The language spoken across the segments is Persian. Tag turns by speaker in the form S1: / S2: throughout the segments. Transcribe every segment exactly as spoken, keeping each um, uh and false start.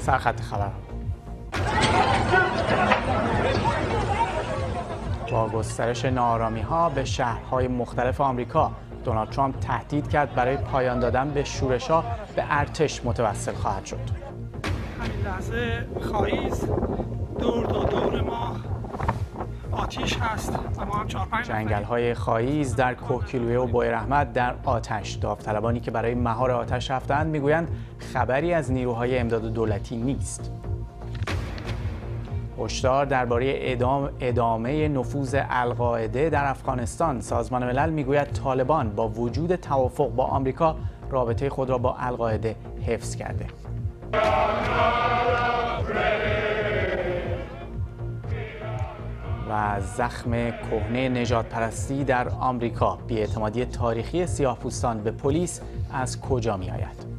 S1: سرخط خبرها. با گسترش ناآرامی‌ها به شهرهای مختلف آمریکا، دونالد ترامپ تهدید کرد برای پایان دادن به شورش‌ها به ارتش متوسل خواهد شد.
S2: همین لحظه خایز دور تا دور ما آتش هست و ما هم چهار پنج
S1: جنگل‌های خایز در کوهگیلویه و بویراحمد در آتش. داوطلبانی که برای مهار آتش رفتند میگویند خبری از نیروهای امداد دولتی نیست. هشدار درباره ادام ادامه نفوذ القاعده در افغانستان. سازمان ملل میگوید طالبان با وجود توافق با آمریکا رابطه خود را با القاعده حفظ کرده. و زخم کهنه نژادپرستی در آمریکا. بی‌اعتمادی تاریخی سیاه‌پوستان به پلیس از کجا می‌آید؟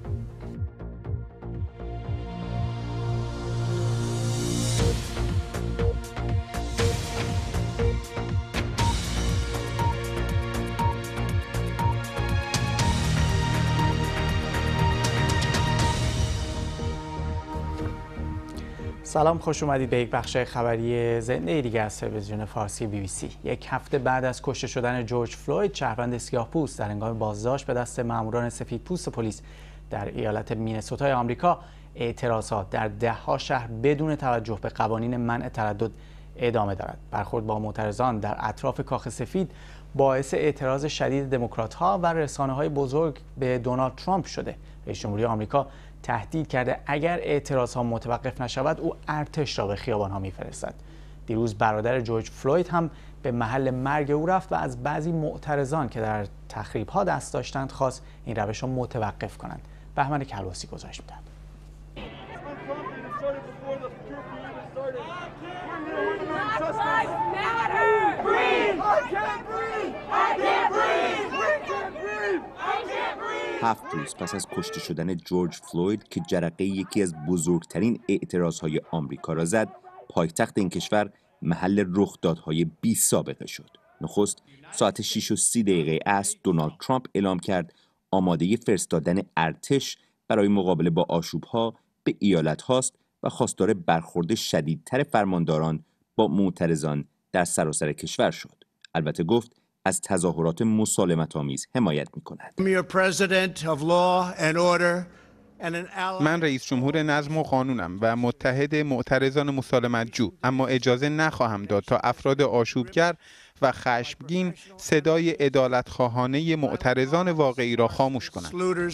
S1: سلام، خوش اومدید به یک بخش خبری زنده دیگه از تلویزیون فارسی بی بی سی. یک هفته بعد از کشته شدن جورج فلوید، شهروند سیاه‌پوست در هنگام بازداشت به دست ماموران سفیدپوست پلیس در ایالت مینسوتای آمریکا، اعتراضات در ده‌ها شهر بدون توجه به قوانین منع تردد ادامه دارد. برخورد با معترضان در اطراف کاخ سفید باعث اعتراض شدید دموکرات‌ها و رسانه‌های بزرگ به دونالد ترامپ شده. رئیس جمهوری آمریکا تهدید کرده اگر اعتراضها متوقف نشود او ارتش را به خیابان‌ها می‌فرستد. دیروز برادر جورج فلوید هم به محل مرگ او رفت و از بعضی معترضان که در تخریب‌ها دست داشتند خواست این روش را متوقف کنند. بهمن کلباسی گزارش می‌دهد.
S3: هفت روز پس از کشته شدن جورج فلوید که جرقه یکی از بزرگترین اعتراضهای آمریکا را زد، پایتخت این کشور محل رخدادهای بی سابقه شد. نخست ساعت شش و سی دقیقه عصر دونالد ترامپ اعلام کرد آماده فرستادن ارتش برای مقابله با آشوب‌ها به ایالت هاست و خواستار برخورد شدیدتر فرمانداران با معترضان در سراسر کشور شد. البته گفت از تظاهرات مسالمت‌آمیز حمایت می‌کند.
S4: من رئیس جمهور نظم و قانونم و متحد معترضان مسالمت‌جو، اما اجازه نخواهم داد تا افراد آشوبگر و خشمگین صدای عدالت‌خواهانه معترضان واقعی را خاموش کنند.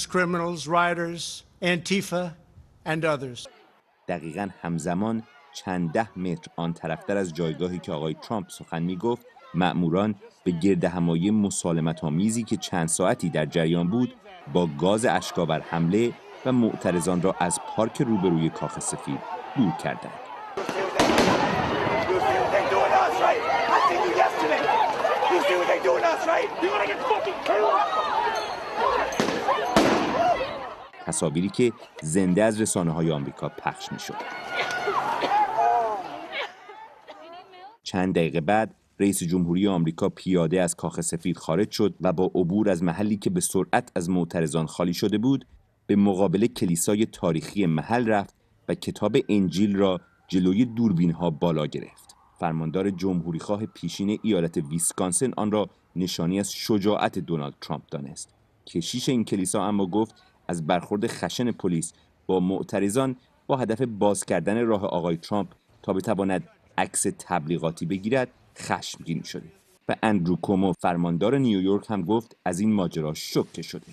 S3: دقیقاً همزمان چند ده متر آن طرفتر از جایگاهی که آقای ترامپ سخن می‌گفت، مأموران به گردهمایی مسالمت‌آمیزی که چند ساعتی در جریان بود با گاز اشک‌آور حمله و معترضان را از پارک روبروی کاخ سفید دور کردند. تصاویری که زنده از رسانه‌های آمریکا پخش می‌شد. چند دقیقه بعد رئیس جمهوری آمریکا پیاده از کاخ سفید خارج شد و با عبور از محلی که به سرعت از معترضان خالی شده بود، به مقابل کلیسای تاریخی محل رفت و کتاب انجیل را جلوی دوربین‌ها بالا گرفت. فرماندار جمهوریخواه پیشین ایالت ویسکانسن آن را نشانی از شجاعت دونالد ترامپ دانست. کشیش این کلیسا اما گفت از برخورد خشن پلیس با معترضان با هدف باز کردن راه آقای ترامپ تا بتواند عکس تبلیغاتی بگیرد خشمگین شده. و اندرو کومو فرماندار نیویورک هم گفت از این ماجرا شوکه شده.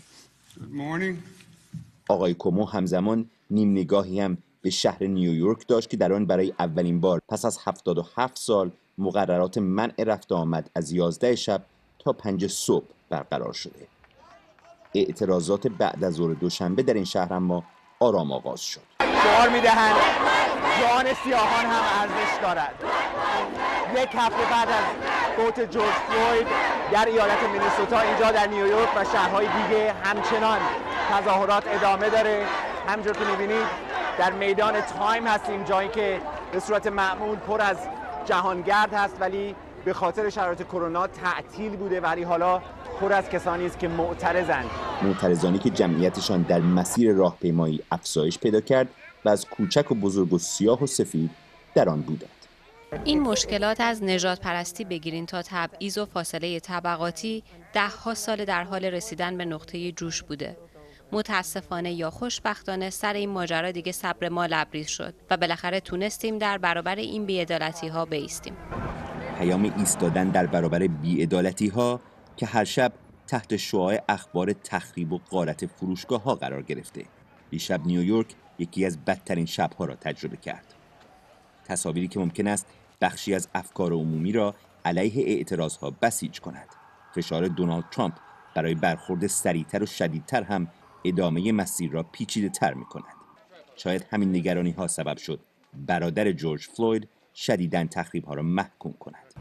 S3: آقای کومو همزمان نیم نگاهی هم به شهر نیویورک داشت که در آن برای اولین بار پس از هفتاد و هفت سال مقررات منع رفت و آمد از یازده شب تا پنج صبح برقرار شده. اعتراضات بعد از ظهر دوشنبه در این شهر اما آرام آغاز شد.
S5: شعار می‌دهند جان سیاهان هم ارزش دارد. یک هفته بعد از فوت جورج فلوید در ایالت مینیسوتا، اینجا در نیویورک و شهرهای دیگه همچنان تظاهرات ادامه داره. همونجور که می‌بینید در میدان تایم هستیم، جایی که به صورت معمول پر از جهانگرد هست ولی به خاطر شرایط کرونا تعطیل بوده، ولی حالا پر از کسانی است که معترضند.
S3: معترضانی که جمعیتشان در مسیر راهپیمایی افزایش پیدا کرد و از کوچک و بزرگ و سیاه و سفید در آن بودند.
S6: این مشکلات از نژاد پرستی بگیرین تا تبعیض و فاصله طبقاتی ده ها سال در حال رسیدن به نقطه جوش بوده. متاسفانه یا خوشبختانه سر این ماجرا دیگه صبر ما لبریز شد و بالاخره تونستیم در برابر این بی‌عدالتی‌ها بایستیم.
S3: پیام ایستادن در برابر بی‌عدالتی‌ها که هر شب تحت شعاع اخبار تخریب و غارت فروشگاه‌ها قرار گرفته. دیشب نیویورک یکی از بدترین شب‌ها را تجربه کرد. تصاویری که ممکن است بخشی از افکار عمومی را علیه اعتراضها بسیج کند. فشار دونالد ترامپ برای برخورد سریعتر و شدیدتر هم ادامه مسیر را پیچیده تر می کند. شاید همین نگرانی ها سبب شد برادر جورج فلوید شدیداً تخریب ها را محکوم کند.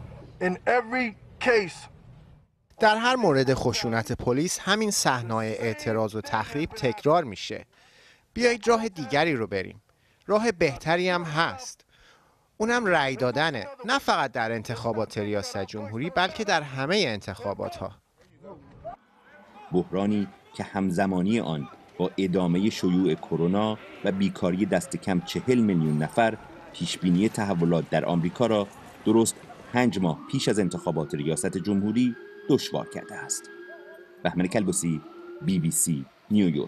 S5: در هر مورد خشونت پلیس همین صحنه‌های اعتراض و تخریب تکرار میشه. بیایید راه دیگری رو بریم. راه بهتری هم هست. اونم رأی دادنه، نه فقط در انتخابات ریاست جمهوری بلکه در همه انتخابات ها.
S3: بحرانی که همزمانی آن با ادامه شیوع کرونا و بیکاری دست کم چهل میلیون نفر پیشبینی تحولات در آمریکا را درست پنج ماه پیش از انتخابات ریاست جمهوری دشوار کرده است. بهمن کلباسی، بی بی سی نیویورک.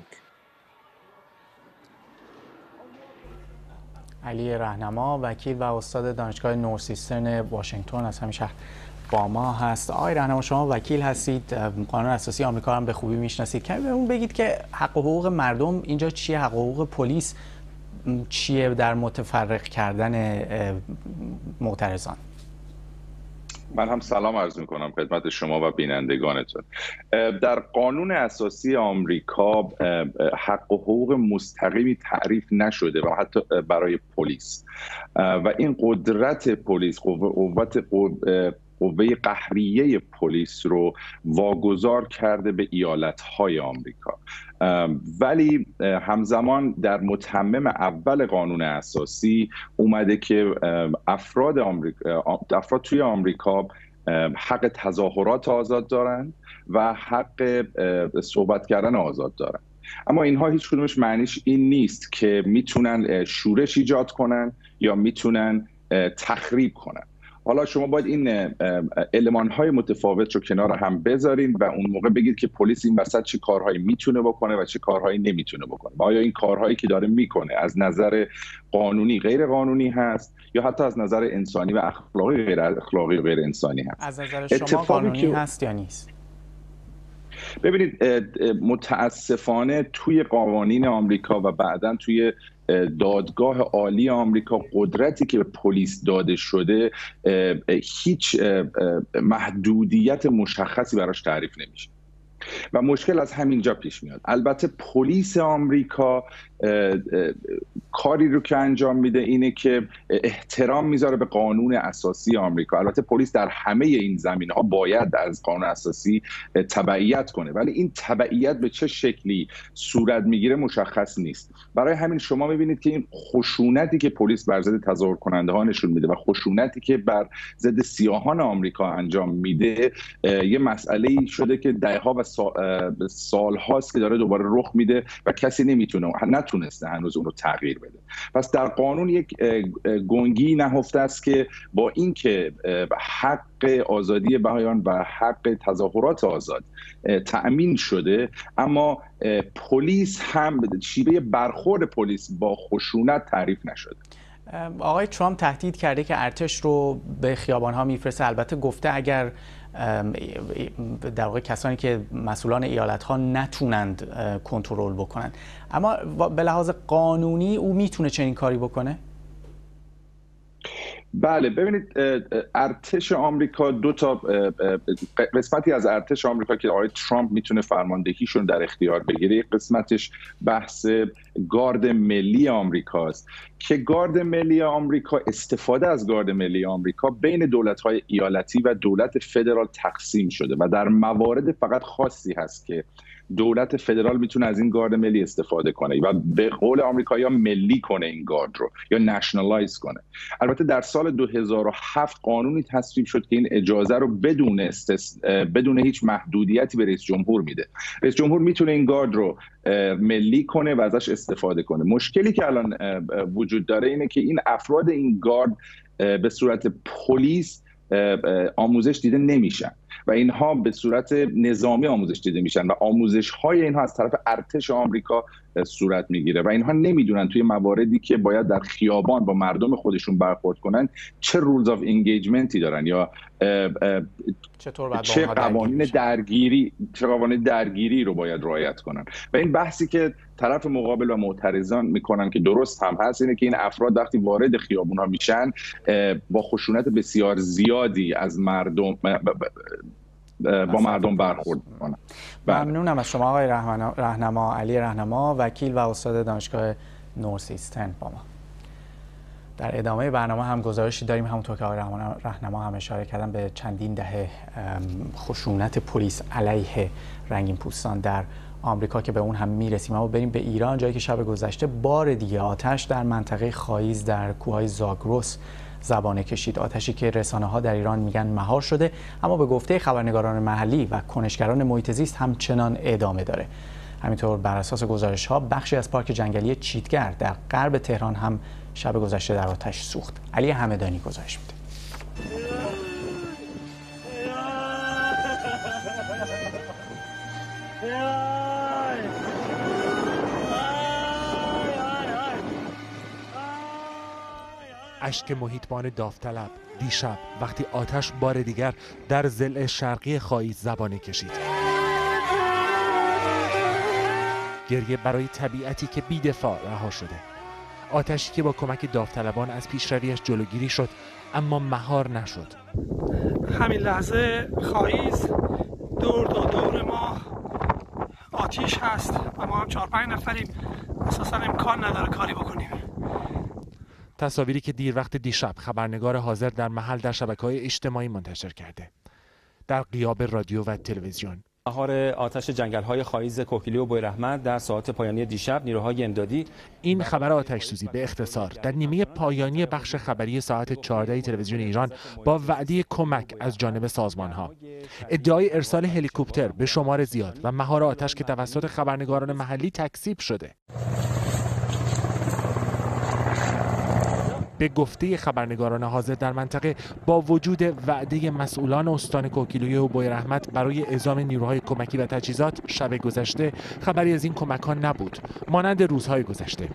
S1: علی رهنما، وکیل و استاد دانشگاه نورسیسترن واشنگتن از همین شهر با ما هست. آقای رهنما، شما وکیل هستید، قانون اساسی آمریکا هم به خوبی میشناسید. کمی بهمون بگید که حق و حقوق مردم اینجا چیه، حق و حقوق پلیس چیه در متفرق کردن معترضان؟
S7: من هم سلام عرض میکنم خدمت شما و بینندگانتون. در قانون اساسی آمریکا حق و حقوق مستقیمی تعریف نشده و حتی برای پلیس و این قدرت پلیس، قوت قوه قهریه پلیس رو واگذار کرده به ایالت‌های آمریکا. ولی همزمان در متمم اول قانون اساسی اومده که افراد آمریکا، افراد توی آمریکا حق تظاهرات آزاد دارن و حق صحبت کردن آزاد دارن. اما اینها هیچ کدومش معنیش این نیست که میتونن شورش ایجاد کنن یا میتونن تخریب کنن. حالا شما باید این المان‌های متفاوت رو کنار هم بذارین و اون موقع بگید که پلیس این وسط چه کارهایی میتونه بکنه و چه کارهایی نمیتونه بکنه. و آیا این کارهایی که داره میکنه از نظر قانونی غیر قانونی هست یا حتی از نظر انسانی و اخلاقی غیر اخلاقی و غیر انسانی هست؟
S1: از نظر شما قانونی که... هست یا نیست؟
S7: ببینید متاسفانه توی قوانین آمریکا و بعداً توی دادگاه عالی آمریکا قدرتی که به پلیس داده شده هیچ محدودیت مشخصی براش تعریف نمیشه و مشکل از همینجا پیش میاد. البته پلیس آمریکا کاری رو که انجام میده اینه که احترام میذاره به قانون اساسی آمریکا. البته پلیس در همه این زمینه‌ها باید از قانون اساسی تبعیت کنه، ولی این تبعیت به چه شکلی صورت میگیره مشخص نیست. برای همین شما میبینید که این خشونتی که پلیس بر ضد تظاهر کننده ها نشون میده و خشونتی که بر ضد سیاهان آمریکا انجام میده یه مسئله شده که دهها و سال هاست که داره دوباره رخ میده و کسی نمیتونه نتونسته هنوز اون رو تغییر بده. پس در قانون یک گنگی نهفته است که با اینکه حق آزادی بیان و حق تظاهرات آزاد تأمین شده، اما پلیس هم شیوه برخورد پلیس با خشونت تعریف نشده.
S1: آقای ترامپ تهدید کرده که ارتش رو به خیابان‌ها میفرسته. البته گفته اگر در واقع کسانی که مسئولان ایالت‌ها نتونند کنترل بکنن، اما به لحاظ قانونی او میتونه چنین کاری بکنه؟
S7: بله، ببینید ارتش آمریکا دو تا قسمتی از ارتش آمریکا که آقای ترامپ میتونه فرماندهیشون در اختیار بگیره، یک قسمتش بحث گارد ملی آمریکاست که گارد ملی آمریکا، استفاده از گارد ملی آمریکا بین دولت‌های ایالتی و دولت فدرال تقسیم شده و در موارد فقط خاصی هست که دولت فدرال میتونه از این گارد ملی استفاده کنه و به قول آمریکایی‌ها ملی کنه این گارد رو یا نشنالایز کنه. البته در سال دو هزار و هفت قانونی تصویب شد که این اجازه رو بدون استس... بدون هیچ محدودیتی به رئیس جمهور میده. رئیس جمهور میتونه این گارد رو ملی کنه و ازش استفاده کنه. مشکلی که الان وجود داره اینه که این افراد این گارد به صورت پلیس آموزش دیده نمیشن و اینها به صورت نظامی آموزش دیده میشن و آموزش های اینها از طرف ارتش آمریکا صورت میگیره و اینها نمیدونن توی مواردی که باید در خیابان با مردم خودشون برخورد کنن چه رولز آف انگیجمنتی دارن یا
S1: چطور
S7: چه قوانین درگیری چه قوانین درگیری رو باید رعایت کنن. و این بحثی که طرف مقابل و معترضان میکنن که درست هم هست اینه که این افراد وقتی وارد خیابون ها میشن با خشونت بسیار زیادی از مردم با مردم برخورد میکنن.
S1: ممنونم از شما آقای راهنما علی راهنما، وکیل و استاد دانشگاه نورث ایسترن با ما. در ادامه برنامه هم گزارشی داریم، همونطور که آقای راهنما هم اشاره کردن به چندین دهه خشونت پلیس علیه رنگین پوستان در آمریکا که به اون هم میرسیم. اما بریم به ایران، جایی که شب گذشته بار دیگه آتش در منطقه خاییز در کوههای زاگرس زبانه کشید. آتشی که رسانه ها در ایران میگن مهار شده، اما به گفته خبرنگاران محلی و کنشگران محیط زیست همچنان ادامه داره. همینطور بر اساس گزارش ها بخشی از پارک جنگلی چیتگر در غرب تهران هم شب گذشته در آتش سوخت. علی همدانی گزارش میده.
S8: اشک محیطبان داوطلب دیشب وقتی آتش بار دیگر در ضلع شرقی خاییز زبانه کشید. گریه برای طبیعتی که بی‌دفاع رها شده. آتشی که با کمک داوطلبان از پیشرویش جلوگیری شد اما مهار نشد.
S2: همین لحظه خاییز دور دو دور ما آتیش هست و ما هم چهار پنج نفریم، اساسا امکان نداره کاری بکنیم.
S8: تصاویری که دیر وقت دیشب خبرنگار حاضر در محل در شبکه‌های اجتماعی منتشر کرده. در غیاب رادیو و تلویزیون.
S9: مهار آتش جنگل‌های خاییز کوکیلی و بویراحمد در ساعات پایانی دیشب نیروهای امدادی.
S8: این خبر آتش سوزی به اختصار در نیمه پایانی بخش خبری ساعت چهارده تلویزیون ایران با وعده کمک از جانب سازمان‌ها. ادعای ارسال هلیکوپتر به شمار زیاد و مهار آتش که توسط خبرنگاران محلی تکذیب شده. به گفته خبرنگاران حاضر در منطقه با وجود وعده مسئولان استان کوکیلویه و بویراحمد برای اعزام نیروهای کمکی و تجهیزات، شب گذشته خبری از این کمک‌ها نبود، مانند روزهای گذشته.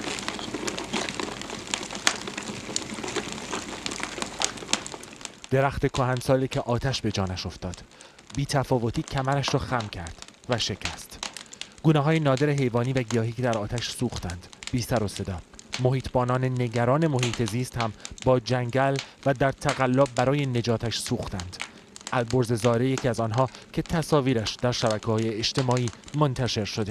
S8: درخت کهنسالی که آتش به جانش افتاد، بی تفاوتی کمرش را خم کرد و شکست. گونه‌های نادر حیوانی و گیاهی که در آتش سوختند، بی سر و صدا. محیطبانان نگران محیط زیست هم با جنگل و در تقلا برای نجاتش سوختند. البرز زاره یکی از آنها که تصاویرش در شبکه‌های اجتماعی منتشر شده.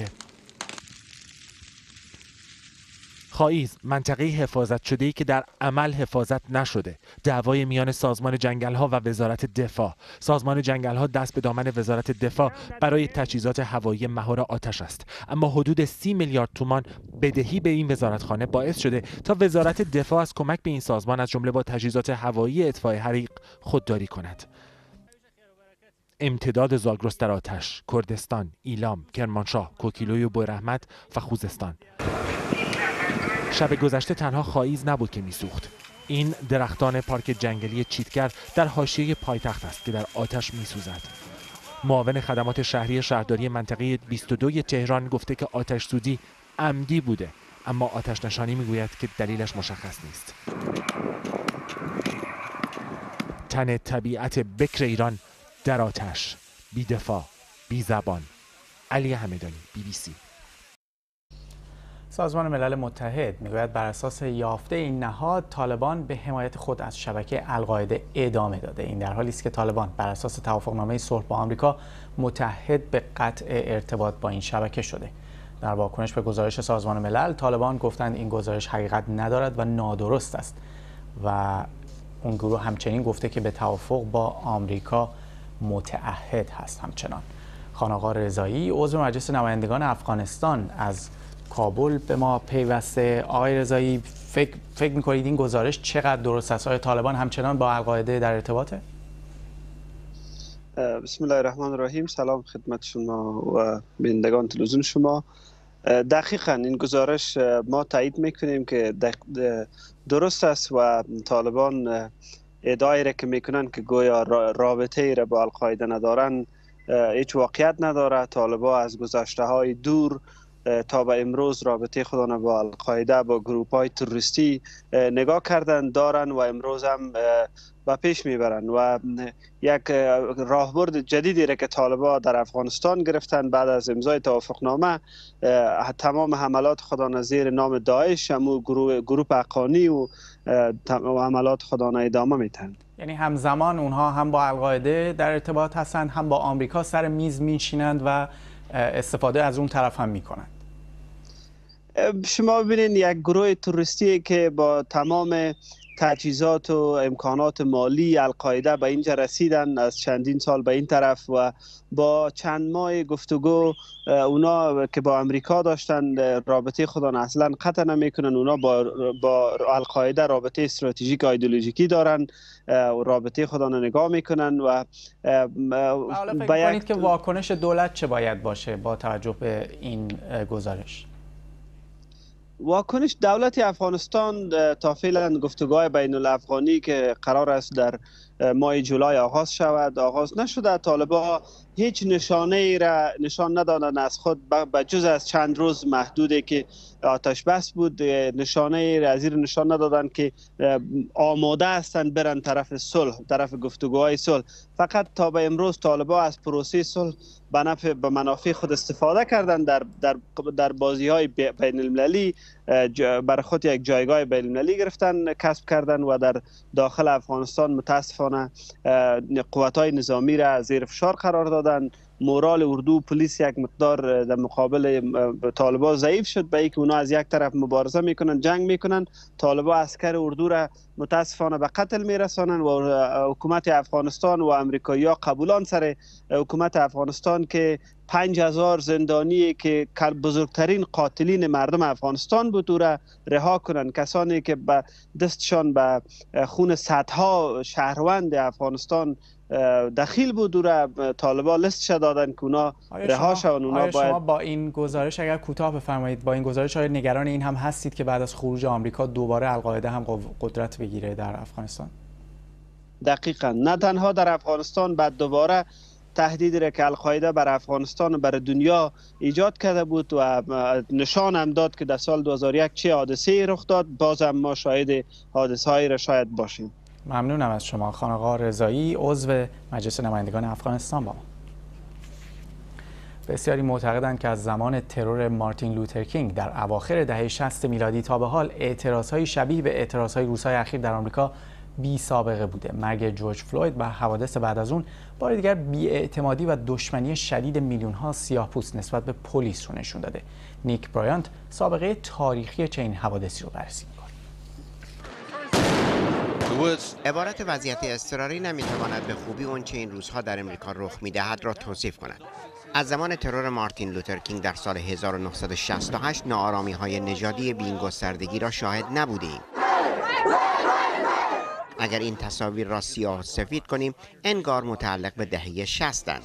S8: خاییز منطقه حفاظت شده‌ای که در عمل حفاظت نشده. دعوای میان سازمان جنگل‌ها و وزارت دفاع. سازمان جنگل‌ها دست به دامن وزارت دفاع برای تجهیزات هوایی مهار آتش است، اما حدود سی میلیارد تومان بدهی به این وزارتخانه باعث شده تا وزارت دفاع از کمک به این سازمان از جمله با تجهیزات هوایی اطفاء حریق خودداری کند. امتداد زاگرس در آتش، کردستان، ایلام، کرمانشاه، کوکیلوی و بویراحمد و خوزستان. شب گذشته تنها خاییز نبود که میسوخت. این درختان پارک جنگلی چیتگر در حاشیه پایتخت است که در آتش میسوزد. معاون خدمات شهری شهرداری منطقه بیست و دو تهران گفته که آتش سوزی عمدی بوده، اما آتش نشانی میگوید که دلیلش مشخص نیست. تن طبیعت بکر ایران در آتش، بی دفاع، بی زبان. علی همدانی، بی بی سی.
S1: سازمان ملل متحد میگوید بر اساس یافته این نهاد طالبان به حمایت خود از شبکه القاعده ادامه داده. این در حالی است که طالبان بر اساس توافقنامه صلح با آمریکا متحد به قطع ارتباط با این شبکه شده. در واکنش به گزارش سازمان ملل، طالبان گفتند این گزارش حقیقت ندارد و نادرست است و اون گروه همچنین گفته که به توافق با آمریکا متعهد هست همچنان. خانقا رضایی عضو مجلس نمایندگان افغانستان از کابل به ما پیوسته. آقای رضایی، فکر فکر می‌کنید این گزارش چقدر درست است؟ آیا طالبان همچنان با القاعده در ارتباطه؟
S10: بسم الله الرحمن الرحیم. سلام خدمت شما و بینندگان تلویزیون شما. دقیقاً این گزارش ما تایید میکنیم که درست است و طالبان ادعایی را که میکنن که گویا رابطه ای را با القاعده ندارن هیچ واقعیت نداره. طالبان از گذشته های دور تا به امروز رابطه خودشان با القاعده با گروپ های تروریستی نگاه کردن دارن و امروز هم به پیش میبرن و یک راهبرد جدیدی را که طالبان در افغانستان گرفتن بعد از امضای توافقنامه، تمام حملات خودشان زیر نام داعش همو گروپ حقانی و حملات خودشان ادامه میدن.
S1: یعنی همزمان اونها هم با القاعده در ارتباط هستند، هم با آمریکا سر میز میشینند و استفاده از اون طرف هم میکنند.
S10: شما ببینید یک گروه توریستی که با تمام تجهیزات و امکانات مالی القاعده به اینجا رسیدن از چندین سال به این طرف و با چند ماه گفتگو اونا که با امریکا داشتن رابطه خودان اصلا قطع نمیکنن. اونا با با القاعده رابطه استراتژیک و ایدئولوژیکی دارن و رابطه خودان نگاه میکنن و
S1: فکر کنید که واکنش دولت چه باید باشه با توجه به این گزارش؟
S10: واکنش دولت افغانستان تا فعلا گفتگوهای بین الافغانی که قرار است در ماه جولای آغاز شود آغاز نشده. طالبان هیچ نشانه ای را نشان ندادن از خود به جز از چند روز محدودی که آتش بس بود. نشانه ای را از این نشان ندادن که آماده هستند برن طرف صلح، طرف گفتگوهای صلح. فقط تا به امروز طالبان از پروسه صلح به نفع به منافع خود استفاده کردن. در در در بازی های بین المللی برای خود یک جایگاه بین المللی گرفتن، کسب کردن و در داخل افغانستان متاسفانه قوت های نظامی را زیر فشار قرار دادن. مورال اردو پلیس یک مقدار در مقابل طالبان ضعیف شد، به اینکه اونا از یک طرف مبارزه میکنن، جنگ میکنن. طالبان عسکر اردو را متاسفانه به قتل میرسانن و حکومت افغانستان و امریکایی‌ها قبولان سر حکومت افغانستان که پنج هزار زندانی که بزرگترین قاتلین مردم افغانستان بود او را رها کنند. کسانی که به دستشان به خون صدها شهروند افغانستان دخیل بود او را طالبان لستش دادن که اونا رها شوند. اونا
S1: باید
S10: شما
S1: با این گزارش اگر کوتاه بفرمایید، با این گزارش آیا نگران این هم هستید که بعد از خروج آمریکا دوباره القاعده هم قدرت بگیره در افغانستان؟
S10: دقیقاً، نه تنها در افغانستان، بعد دوباره تهدیدی را که القاعده بر افغانستان و بر دنیا ایجاد کرده بود و نشان هم داد که در سال دو هزار و یک چه حادثه رخ داد. باز هم ما شاهد حادثه هایی را شاید باشیم.
S1: ممنونم از شما. خانقا رضایی عضو مجلس نمایندگان افغانستان با ما. بسیاری معتقدند که از زمان ترور مارتین لوترکینگ در اواخر دهه شصت میلادی تا به حال اعتراضهای شبیه به اعتراضهای روزهای اخیر در آمریکا بی سابقه بوده. مرگ جورج فلوید و حوادث بعد از اون بار دیگر بی‌اعتمادی و دشمنی شدید میلیون‌ها سیاه‌پوست نسبت به پلیس رو نشون داده. نیک برایانت سابقه تاریخی چنین حوادثی رو بررسی می‌کنه.
S11: عبارت وضعیت اضطراری نمیتواند به خوبی اونچه این روزها در امریکا رخ میدهد را توصیف کند. از زمان ترور مارتین لوترکینگ در سال هزار و نهصد و شصت و هشت ناآرامی‌های نژادی بی‌گستردگی را شاهد نبودیم. اگر این تصاویر را سیاه و سفید کنیم انگار متعلق به دهه شصت‌اند.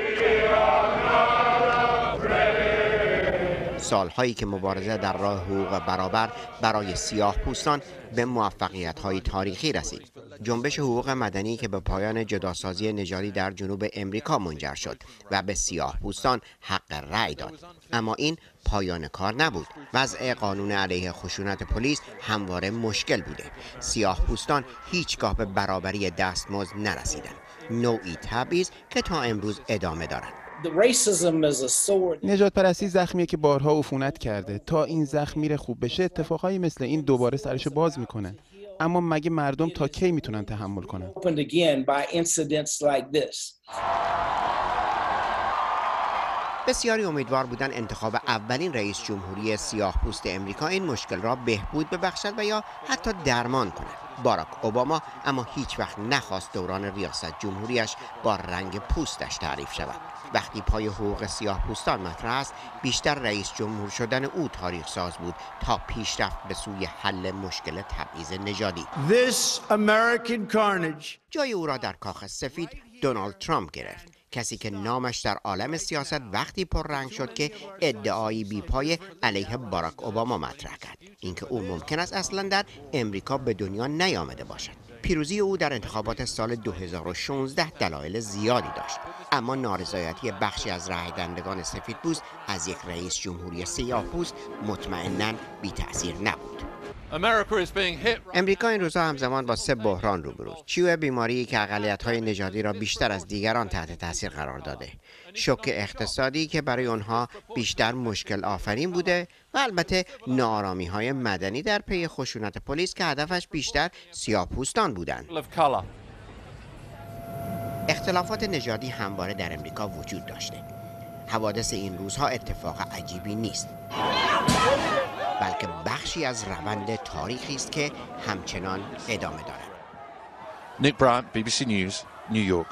S11: سالهایی که مبارزه در راه حقوق برابر برای سیاه پوستان به موفقیت‌های تاریخی رسید. جنبش حقوق مدنی که به پایان جداسازی نژادی در جنوب امریکا منجر شد و به سیاه پوستان حق رأی داد. اما این پایان کار نبود. وضع قانون علیه خشونت پلیس همواره مشکل بوده. سیاه پوستان هیچگاه به برابری دستمزد نرسیدند. نوعی تبعیض که تا امروز ادامه دارد.
S4: نژاد پرستی زخمیه که بارها عفونت کرده. تا این زخم میره خوب بشه اتفاقایی مثل این دوباره سرشو باز میکنن. اما مگه مردم تا کی میتونن تحمل کنن؟
S11: بسیاری امیدوار بودند انتخاب اولین رئیس جمهوری سیاه‌پوست امریکا این مشکل را بهبود ببخشد و یا حتی درمان کند. باراک اوباما اما هیچ وقت نخواست دوران ریاست جمهوریش با رنگ پوستش تعریف شود. وقتی پای حقوق سیاه‌پوستان مطرح است، بیشتر رئیس جمهور شدن او تاریخ ساز بود تا پیشرفت به سوی حل مشکل تبعیض نژادی.
S12: This American carnage.
S11: جای او را در کاخ سفید دونالد ترامپ گرفت، کسی که نامش در عالم سیاست وقتی پررنگ شد که ادعایی بیپای علیه باراک اوباما مطرح کرد، اینکه او ممکن است اصلا در امریکا به دنیا نیامده باشد. پیروزی او در انتخابات سال دو هزار و شانزده دلایل زیادی داشت، اما نارضایتی بخشی از رای دهندگان سفیدپوست از یک رئیس جمهوری سیاه‌پوست مطمئناً بی تأثیر نبود. امریکا این روزها همزمان با سه بحران روبروست. شیوع بیماری که اقلیت‌های نژادی را بیشتر از دیگران تحت تاثیر قرار داده، شوک اقتصادی که برای آنها بیشتر مشکل آفرین بوده و البته ناآرامی‌های مدنی در پی خشونت پلیس که هدفش بیشتر سیاه‌پوستان بودند. اختلافات نژادی همواره در امریکا وجود داشته. حوادث این روزها اتفاق عجیبی نیست، بلکه بخشی از روند تاریخی است که همچنان ادامه دارد.
S13: نیک برانت، بی بی سی نیوز، نیویورک.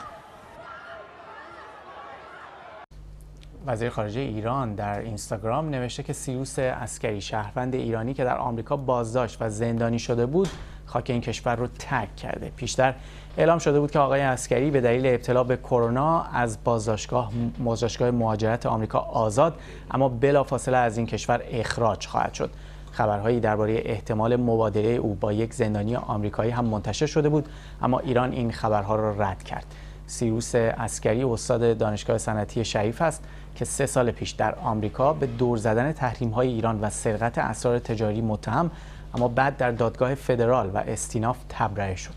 S1: وزیر خارجه ایران در اینستاگرام نوشته که سیروس عسکری، شهروند ایرانی که در آمریکا بازداشت و زندانی شده بود، خاک این کشور رو ترک کرده. پیشتر اعلام شده بود که آقای عسکری به دلیل ابتلا به کرونا از بازداشتگاه بازداشتگاه مهاجرت آمریکا آزاد، اما بلافاصله از این کشور اخراج خواهد شد. خبرهایی درباره احتمال مبادله او با یک زندانی آمریکایی هم منتشر شده بود، اما ایران این خبرها را رد کرد. سیروس عسکری استاد دانشگاه صنعتی شریف است که سه سال پیش در آمریکا به دور زدن تحریم‌های ایران و سرقت اسرار تجاری متهم، اما بعد در دادگاه فدرال و استیناف تبرئه شد.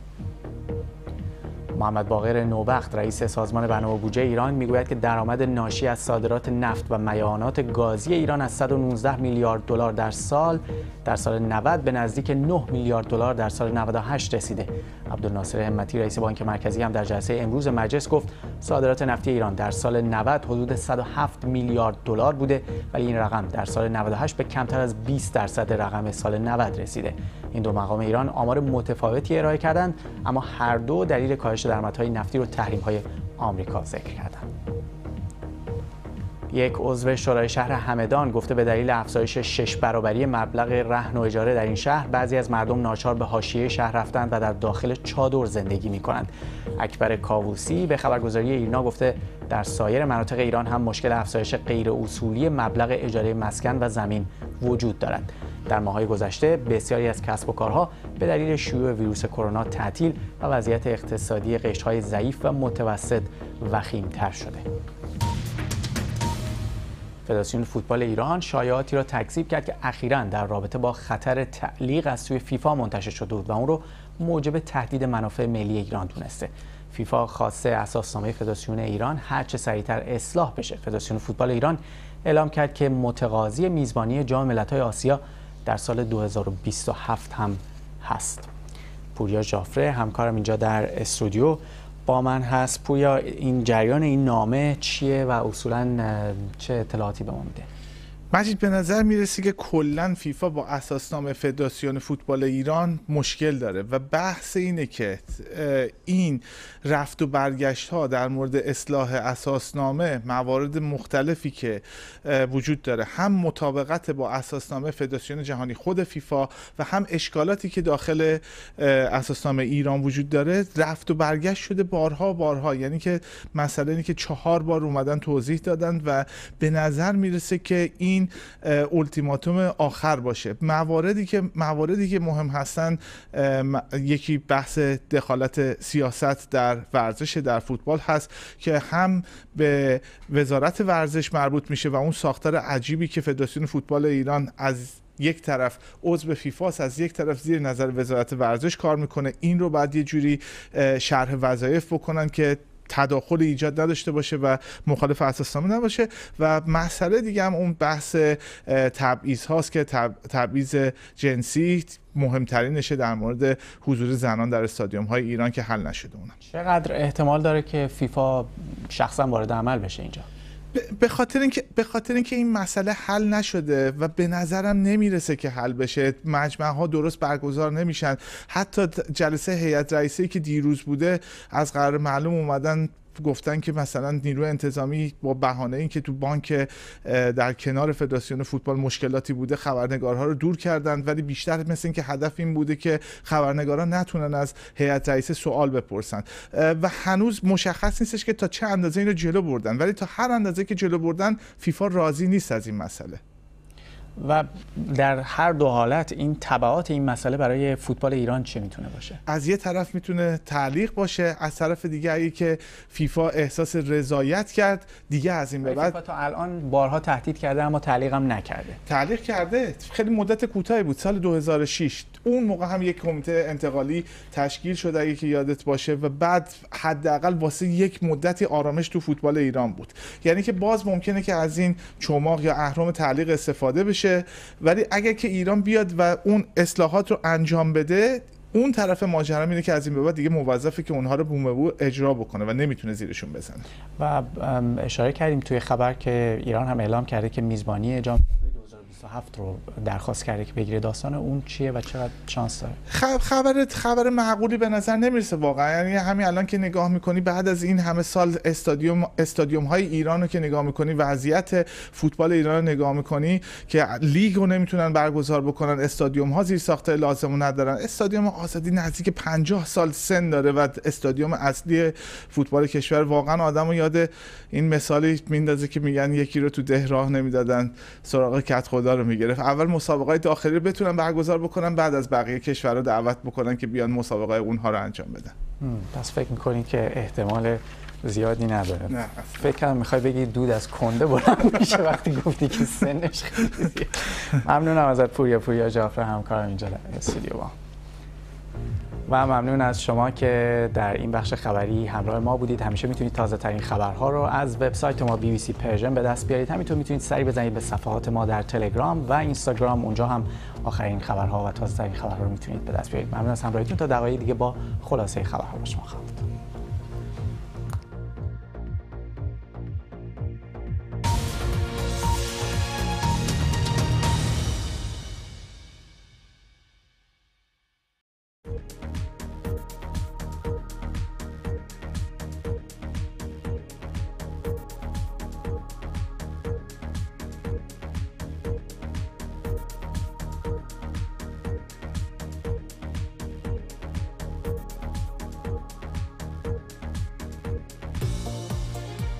S1: محمد باقر نوبخت رئیس سازمان بنا و بودجه ایران میگوید که درآمد ناشی از صادرات نفت و میانات گازی ایران از صد و نوزده میلیارد دلار در سال در سال نود به نزدیک نه میلیارد دلار در سال نود و هشت رسیده. عبدالناصر همتی رئیس بانک مرکزی هم در جلسه امروز مجلس گفت صادرات نفتی ایران در سال نود حدود صد و هفت میلیارد دلار بوده، ولی این رقم در سال نود و هشت به کمتر از بیست درصد رقم سال نود رسیده. این دو مقام ایران آمار متفاوتی ارائه کردند، اما هر دو دلیل کاهش درآمدهای نفتی رو تحریم‌های آمریکا ذکر کردند. یک عضو شورای شهر همدان گفته به دلیل افزایش شش برابری مبلغ رهن و اجاره در این شهر، بعضی از مردم ناچار به حاشیه شهر رفتند و در داخل چادر زندگی می‌کنند. اکبر کاووسی به خبرگزاری ایرنا گفته در سایر مناطق ایران هم مشکل افزایش غیر اصولی مبلغ اجاره مسکن و زمین وجود دارد. در ماه‌های گذشته بسیاری از کسب و کارها به دلیل شیوع ویروس کرونا تعطیل و وضعیت اقتصادی قشرهای ضعیف و متوسط وخیم‌تر شده. فدراسیون فوتبال ایران شایعاتی را تکذیب کرد که اخیراً در رابطه با خطر تعلیق از سوی فیفا منتشر شده بود و اون رو موجب تهدید منافع ملی ایران دونسته. فیفا خواسته اساسنامه فدراسیون ایران هرچه سریعتر اصلاح بشه. فدراسیون فوتبال ایران اعلام کرد که متقاضی میزبانی جام ملت‌های آسیا در سال دو هزار و بیست و هفت هم هست. پوریا ژافره همکارم اینجا در استودیو با من هست. پوریا، این جریان این نامه چیه و اصولاً چه اطلاعاتی به ما میده؟
S14: مجید، به نظر میرسه که کلا فیفا با اساسنامه فدراسیون فوتبال ایران مشکل داره و بحث اینه که این رفت و برگشت ها در مورد اصلاح اساسنامه، موارد مختلفی که وجود داره، هم مطابقت با اساسنامه فدراسیون جهانی خود فیفا و هم اشکالاتی که داخل اساسنامه ایران وجود داره، رفت و برگشت شده بارها بارها. یعنی که مسئله اینه که چهار بار اومدن توضیح دادن و به نظر میرسه که این اولتیماتوم آخر باشه. مواردی که مواردی که مهم هستن، یکی بحث دخالت سیاست در ورزش، در فوتبال هست که هم به وزارت ورزش مربوط میشه و اون ساختار عجیبی که فدراسیون فوتبال ایران از یک طرف عضو فیفاست، از یک طرف زیر نظر وزارت ورزش کار میکنه، این رو بعد یه جوری شرح وظایف بکنن که تداخل ایجاد نداشته باشه و مخالف اساسنامه نباشه. و مسئله دیگه هم اون بحث تبعیض هاست که تبعیض جنسی مهمترینشه در مورد حضور زنان در استادیوم های ایران که حل نشده اونم.
S1: چقدر احتمال داره که فیفا شخصا وارد عمل بشه اینجا؟
S14: به خاطر اینکه به خاطر اینکه این مسئله حل نشده و به نظرم نمیرسه که حل بشه. مجمع‌ها درست برگزار نمیشن. حتی جلسه هیئت رئیسه‌ای که دیروز بوده از قرار معلوم اومدن گفتن که مثلا نیروی انتظامی با بهانه اینکه تو بانک در کنار فدراسیون فوتبال مشکلاتی بوده خبرنگارها رو دور کردند، ولی بیشتر مثل اینکه هدف این بوده که خبرنگاران نتونن از هیئت رئیسه سوال بپرسن و هنوز مشخص نیستش که تا چه اندازه اینو جلو بردن، ولی تا هر اندازه که جلو بردن فیفا راضی نیست از این مسئله.
S1: و در هر دو حالت این تبعات این مسئله برای فوتبال ایران چه میتونه باشه؟
S14: از یه طرف میتونه تعلیق باشه، از طرف دیگه اگه که فیفا احساس رضایت کرد دیگه از این به بعد
S1: فیفا تا الان بارها تهدید کرده اما تعلیق هم نکرده.
S14: تعلیق کرده، خیلی مدت کوتاهی بود، سال دو هزار و شش. اون موقع هم یک کمیته انتقالی تشکیل شده اگه که یادت باشه و بعد حداقل واسه یک مدتی آرامش تو فوتبال ایران بود. یعنی که باز ممکنه که از این چماق یا اهرم تعلیق استفاده بشه، ولی اگر که ایران بیاد و اون اصلاحات رو انجام بده، اون طرف ماجرا اینه که از این به بعد دیگه موظفه که اونها رو بوم بو اجرا بکنه و نمیتونه زیرشون بزنه.
S1: و اشاره کردیم توی خبر که ایران هم اعلام کرده که میزبانی جام دو هزار و بیست و هفت رو درخواست کرده که بگیره. داستان اون چیه و چقدر شانس داره؟
S14: خبر خبر معقولی به نظر نمیرسه واقعا. یعنی همین الان که نگاه میکنی بعد از این همه سال استادیوم استادیوم های ایران رو که نگاه میکنی، وضعیت فوتبال ایران رو نگاه میکنی که لیگ رو نمیتونن برگزار بکنن، استادیوم ها زیر ساخته لازم ندارن، استادیوم آزادی نزدیک پنجاه سال سن داره و استادیوم اصلی فوتبال کشور. واقعا آدمو یاد این مثالی میندازه که میگن یکی رو تو ده راه نمیدادن سراغ کت خدا رو میگرفت. اول مسابقات داخلی رو بتونن برگزار بکنن، بعد از بقیه کشورها دعوت بکنن که بیان مسابقات اونها رو انجام بدن.
S1: پس فکر میکنید که احتمال زیادی نداره؟
S14: نه.
S1: فکر کنم میخوای بگی دود از کنده بلند میشه وقتی گفتی که سنش خیلی زیاد. ممنونم ازت پوریا پوریا جعفر، همکارم اینجا در استودیو با. و ممنون از شما که در این بخش خبری همراه ما بودید. همیشه میتونید تازه ترین خبرها رو از وبسایت ما بی بی سی پرژن به دست بیارید. همینطور میتونید سری بزنید به صفحات ما در تلگرام و اینستاگرام، اونجا هم آخرین خبرها و تازه ترین خبرها رو میتونید به دست بیارید. ممنون از همراهیتون. تا دقایق دیگه با خلاصه خبرها با شما خواهم بود.